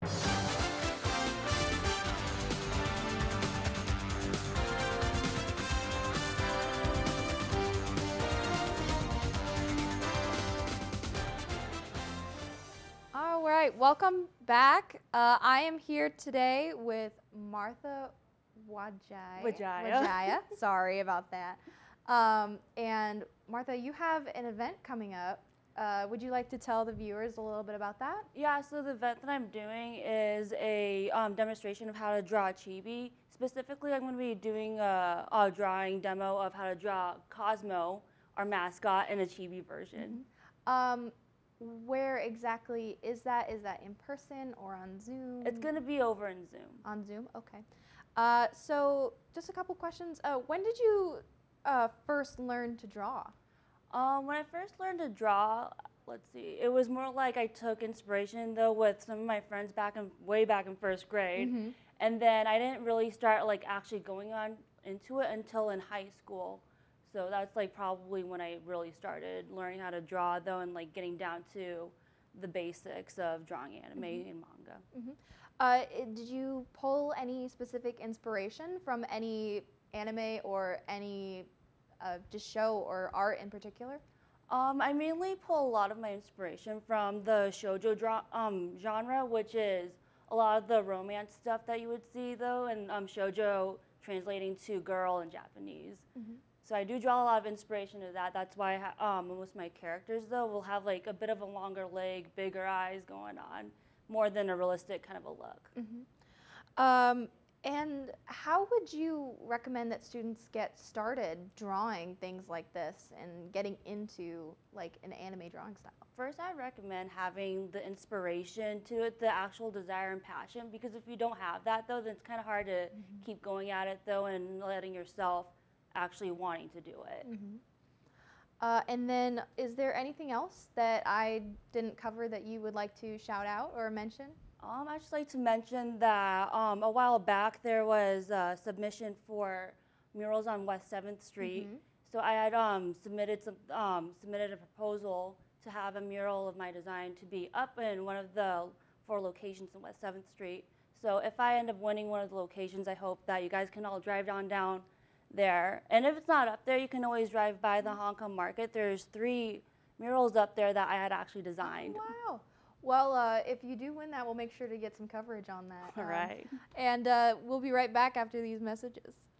All right, welcome back. I am here today with Martha Widjaja. Sorry about that. And Martha, you have an event coming up. Would you like to tell the viewers a little bit about that? Yeah, so the event that I'm doing is a demonstration of how to draw a chibi. Specifically, I'm going to be doing a drawing demo of how to draw Cosmo, our mascot, in a chibi version. Mm-hmm. Where exactly is that? Is that in person or on Zoom? It's going to be over in Zoom. On Zoom, okay. So just a couple questions. When did you first learn to draw? When I first learned to draw, let's see, it was more like I took inspiration though with some of my friends way back in first grade. Mm-hmm. And then I didn't really start like actually going on into it until in high school. So that's like probably when I really started learning how to draw though, and like getting down to the basics of drawing anime and manga. Mm-hmm. Did you pull any specific inspiration from any anime or any just show or art in particular? I mainly pull a lot of my inspiration from the shoujo genre, which is a lot of the romance stuff that you would see though, and shoujo translating to girl in Japanese. Mm-hmm. So I do draw a lot of inspiration to that. That's why most of my characters though will have like a bit of a longer leg, bigger eyes going on, more than a realistic kind of a look. Mm-hmm. And how would you recommend that students get started drawing things like this and getting into like an anime drawing style? First, I'd recommend having the inspiration to it, the actual desire and passion, because if you don't have that though, then it's kind of hard to keep going at it though and letting yourself actually wanting to do it. Mm-hmm. And then is there anything else that I didn't cover that you would like to shout out or mention? I'd just like to mention that a while back there was a submission for murals on West 7th Street. Mm-hmm. So I had submitted a proposal to have a mural of my design to be up in one of the 4 locations in West 7th Street. So if I end up winning one of the locations, I hope that you guys can all drive down there. And if it's not up there, you can always drive by the Hong Kong market. There's 3 murals up there that I had actually designed. Oh, wow. Well, if you do win that, we'll make sure to get some coverage on that. All right. And we'll be right back after these messages.